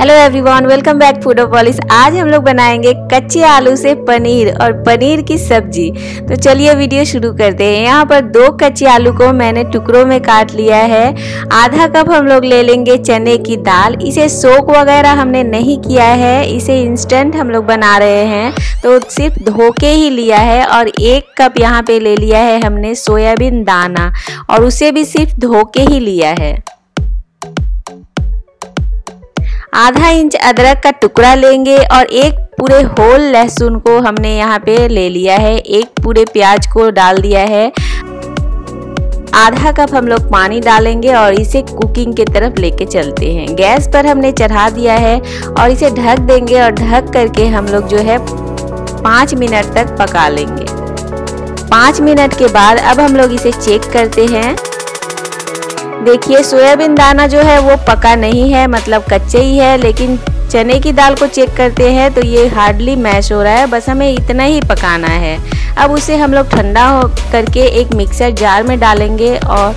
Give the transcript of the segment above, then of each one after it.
Hello everyone, welcome back Foodopolis. आज हम लोग बनाएंगे कच्चे आलू से पनीर और पनीर की सब्जी। तो चलिए वीडियो शुरू करते हैं। यहाँ पर 2 कच्चे आलू को मैंने टुकड़ों में काट लिया है। आधा कप हम लोग ले लेंगे चने की दाल। इसे सोक वगैरह हमने नहीं किया है, इसे इंस्टेंट हम लोग बना रहे हैं तो सिर्फ धो के ही लिया है। और 1 कप यहाँ पे ले लिया है हमने सोयाबीन दाना और उसे भी सिर्फ धो के ही लिया है। आधा इंच अदरक का टुकड़ा लेंगे और 1 पूरे होल लहसुन को हमने यहाँ पे ले लिया है। 1 पूरे प्याज को डाल दिया है। आधा कप हम लोग पानी डालेंगे और इसे कुकिंग की तरफ लेके चलते हैं। गैस पर हमने चढ़ा दिया है और इसे ढक देंगे और ढक करके हम लोग जो है 5 मिनट तक पका लेंगे। 5 मिनट के बाद अब हम लोग इसे चेक करते हैं। देखिए सोयाबीन दाना जो है वो पका नहीं है, मतलब कच्चे ही है, लेकिन चने की दाल को चेक करते हैं तो ये हार्डली मैश हो रहा है। बस हमें इतना ही पकाना है। अब उसे हम लोग ठंडा हो करके एक मिक्सर जार में डालेंगे और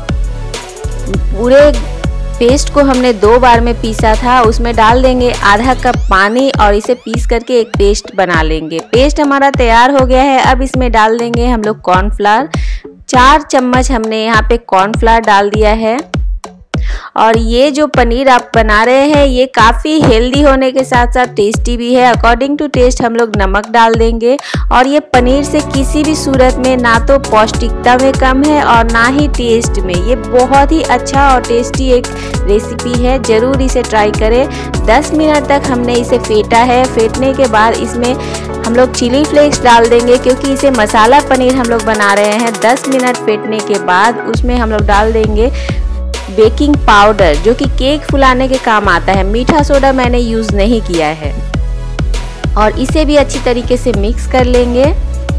पूरे पेस्ट को हमने 2 बार में पीसा था उसमें डाल देंगे आधा कप पानी और इसे पीस करके एक पेस्ट बना लेंगे। पेस्ट हमारा तैयार हो गया है। अब इसमें डाल देंगे हम लोग कॉर्नफ्लावर। 4 चम्मच हमने यहाँ पे कॉर्नफ्लावर डाल दिया है। और ये जो पनीर आप बना रहे हैं ये काफ़ी हेल्दी होने के साथ साथ टेस्टी भी है। अकॉर्डिंग टू टेस्ट हम लोग नमक डाल देंगे। और ये पनीर से किसी भी सूरत में ना तो पौष्टिकता में कम है और ना ही टेस्ट में। ये बहुत ही अच्छा और टेस्टी एक रेसिपी है, ज़रूर इसे ट्राई करें। 10 मिनट तक हमने इसे फेंटा है। फेंटने के बाद इसमें हम लोग चिली फ्लेक्स डाल देंगे क्योंकि इसे मसाला पनीर हम लोग बना रहे हैं। 10 मिनट फेंटने के बाद उसमें हम लोग डाल देंगे बेकिंग पाउडर, जो कि केक फुलाने के काम आता है। मीठा सोडा मैंने यूज़ नहीं किया है। और इसे भी अच्छी तरीके से मिक्स कर लेंगे।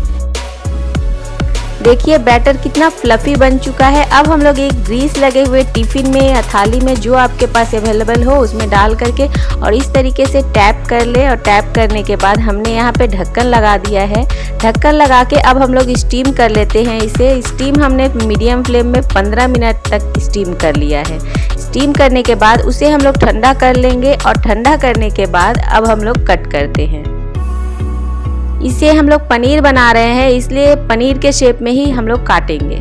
देखिए बैटर कितना फ्लफी बन चुका है। अब हम लोग एक ग्रीस लगे हुए टिफ़िन में या थाली में जो आपके पास अवेलेबल हो उसमें डाल करके और इस tariके से टैप कर ले। और टैप करने के बाद हमने यहाँ पे ढक्कन लगा दिया है। ढक्कन लगा के अब हम लोग स्टीम कर लेते हैं इसे। स्टीम हमने मीडियम फ्लेम में 15 मिनट तक स्टीम कर लिया है। स्टीम करने के बाद उसे हम लोग ठंडा कर लेंगे और ठंडा करने के बाद अब हम लोग कट करते हैं। इसे हम लोग पनीर बना रहे हैं इसलिए पनीर के शेप में ही हम लोग काटेंगे।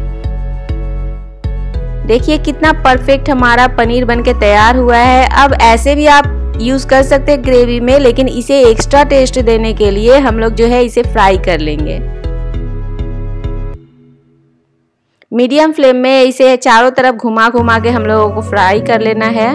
देखिए कितना परफेक्ट हमारा पनीर बनके तैयार हुआ है। अब ऐसे भी आप यूज़ कर सकते हैं ग्रेवी में, लेकिन इसे एक्स्ट्रा टेस्ट देने के लिए हम लोग जो है इसे फ्राई कर लेंगे। मीडियम फ्लेम में इसे चारों तरफ घुमा घुमा के हम लोगों को फ्राई कर लेना है।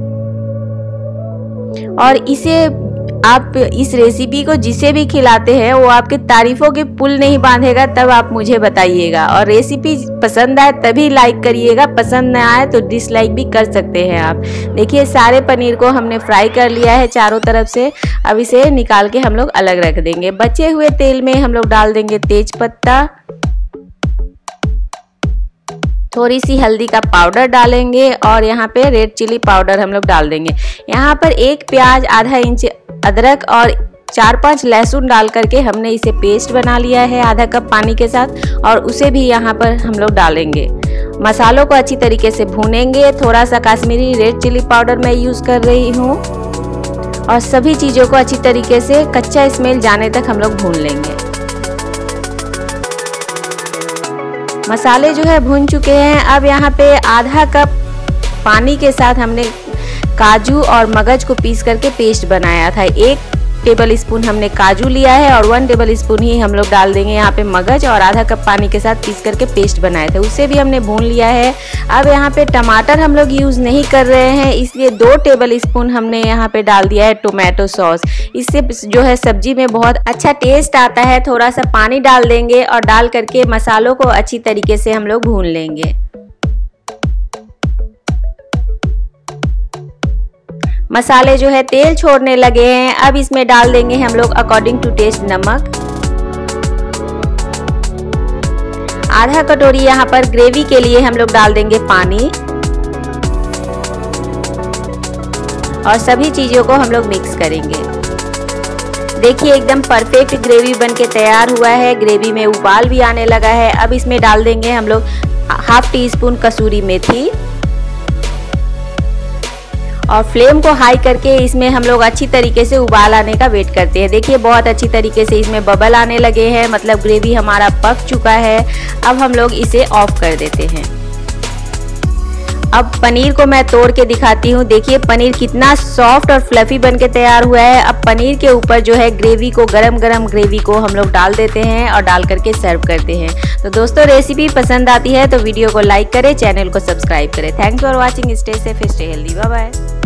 और इसे आप इस रेसिपी को जिसे भी खिलाते हैं वो आपके तारीफों के पुल नहीं बांधेगा, तब आप मुझे बताइएगा। और रेसिपी पसंद आए तभी लाइक करिएगा, पसंद न आए तो डिसलाइक भी कर सकते हैं आप। देखिए सारे पनीर को हमने फ्राई कर लिया है चारों तरफ से। अब इसे निकाल के हम लोग अलग रख देंगे। बचे हुए तेल में हम लोग डाल देंगे तेज पत्ता, थोड़ी सी हल्दी का पाउडर डालेंगे और यहाँ पे रेड चिली पाउडर हम लोग डाल देंगे। यहाँ पर 1 प्याज, आधा इंच अदरक और 4-5 लहसुन डाल करके हमने इसे पेस्ट बना लिया है आधा कप पानी के साथ। और उसे भी यहाँ पर हम लोग डालेंगे। मसालों को अच्छी तरीके से भूनेंगे। थोड़ा सा कश्मीरी रेड चिली पाउडर मैं यूज़ कर रही हूँ। और सभी चीज़ों को अच्छी तरीके से कच्चा स्मेल जाने तक हम लोग भून लेंगे। मसाले जो है भून चुके हैं। अब यहाँ पे आधा कप पानी के साथ हमने काजू और मगज को पीस करके पेस्ट बनाया था। 1 टेबल स्पून हमने काजू लिया है और 1 टेबल स्पून ही हम लोग डाल देंगे यहाँ पे मगज। और आधा कप पानी के साथ पीस करके पेस्ट बनाए थे उसे भी हमने भून लिया है। अब यहाँ पे टमाटर हम लोग यूज़ नहीं कर रहे हैं इसलिए 2 टेबल स्पून हमने यहाँ पे डाल दिया है टोमेटो सॉस। इससे जो है सब्जी में बहुत अच्छा टेस्ट आता है। थोड़ा सा पानी डाल देंगे और डाल करके मसालों को अच्छी तरीके से हम लोग भून लेंगे। मसाले जो है तेल छोड़ने लगे हैं। अब इसमें डाल देंगे हम लोग अकॉर्डिंग टू टेस्ट नमक। आधा कटोरी यहाँ पर ग्रेवी के लिए हम लोग डाल देंगे पानी। और सभी चीज़ों को हम लोग मिक्स करेंगे। देखिए एकदम परफेक्ट ग्रेवी बनके तैयार हुआ है। ग्रेवी में उबाल भी आने लगा है। अब इसमें डाल देंगे हम लोग ½ टी स्पून कसूरी मेथी और फ्लेम को हाई करके इसमें हम लोग अच्छी तरीके से उबाल आने का वेट करते हैं। देखिए बहुत अच्छी तरीके से इसमें बबल आने लगे हैं, मतलब ग्रेवी हमारा पक चुका है। अब हम लोग इसे ऑफ कर देते हैं। अब पनीर को मैं तोड़ के दिखाती हूँ। देखिए पनीर कितना सॉफ्ट और फ्लफी बन के तैयार हुआ है। अब पनीर के ऊपर जो है ग्रेवी को, गरम गरम ग्रेवी को हम लोग डाल देते हैं और डाल करके सर्व करते हैं। तो दोस्तों रेसिपी पसंद आती है तो वीडियो को लाइक करें, चैनल को सब्सक्राइब करें। Thanks for watching. Stay safe, stay healthy, bye bye.